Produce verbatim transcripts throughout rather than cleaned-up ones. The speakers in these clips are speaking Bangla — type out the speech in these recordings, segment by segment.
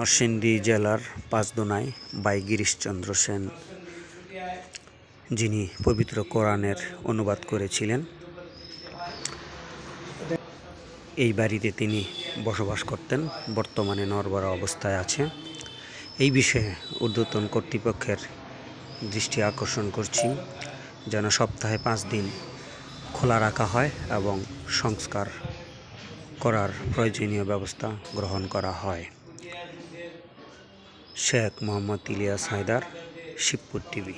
নরসিংদী জেলার পাঁচদোনায় ভাই গিরিশচন্দ্র সেন, যিনি পবিত্র কোরআনের অনুবাদ করেছিলেন, এই বাড়িতে তিনি বসবাস করতেন, বর্তমানে নড়বড়ে অবস্থায় আছে। এই বিষয়ে ঊর্ধ্বতন কর্তৃপক্ষের দৃষ্টি আকর্ষণ করছি যেন সপ্তাহে পাঁচ দিন খোলা রাখা হয় এবং সংস্কার করার প্রয়োজনীয় ব্যবস্থা গ্রহণ করা হয়। শেখ মোহাম্মদ ইলিয়াস হায়দার, শিবপুর টিভি।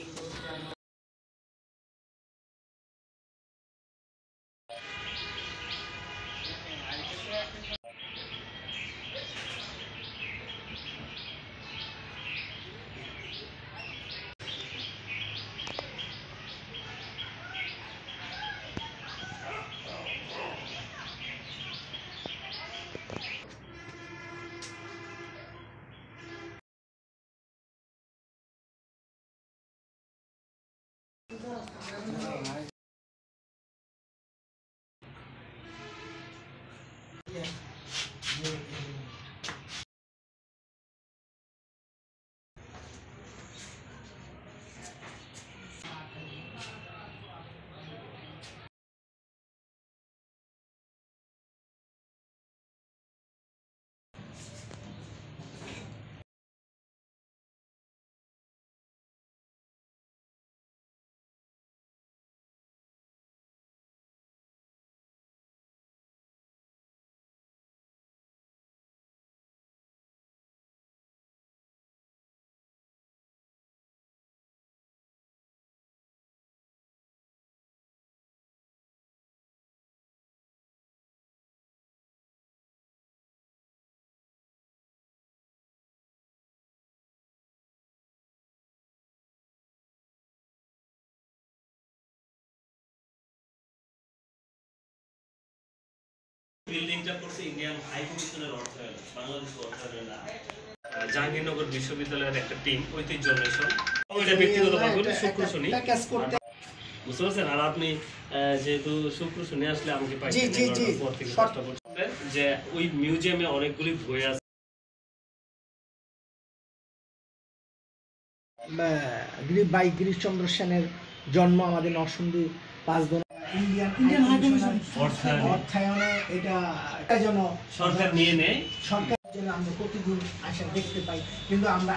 বিল্ডিংটা করছে ইন্ডিয়ান হাই কমিশনের অর্থায়নে, বাংলাদেশ অর্থায়নে না। জাহাঙ্গীরনগর বিশ্ববিদ্যালয়ের একটা টিম ঐতিহ্য অন্বেষণ, ওইটা ব্যক্তিগতভাবে শুক্র শনি বুঝতে পারছেন। আর আপনি যেহেতু শুক্র শনি আসলে আমাকে পাইছেন পর থেকে চেষ্টা করছেন যে ওই মিউজিয়ামে অনেকগুলি বই আছে। ভাই গিরিশচন্দ্র সেনের জন্ম আমাদের নরসিংদী পাঁচদোনা অর্থায়নে, এটা যেন সরকার নিয়ে নেয়, সরকার যেন আমরা প্রতিদিন আসা দেখতে পাই, কিন্তু আমরা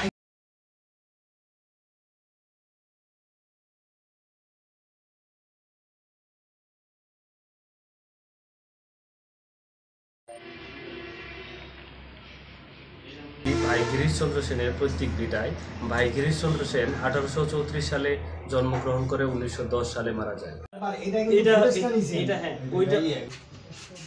ভাই গিরিশচন্দ্র সেনের পৈতৃক ভিটায় ভাই গিরিশচন্দ্র সেন আঠারোশো চৌত্রিশ সালে জন্মগ্রহণ করে উনিশশো দশ সালে মারা যায়। এটা এটা হ্যাঁ ওইটা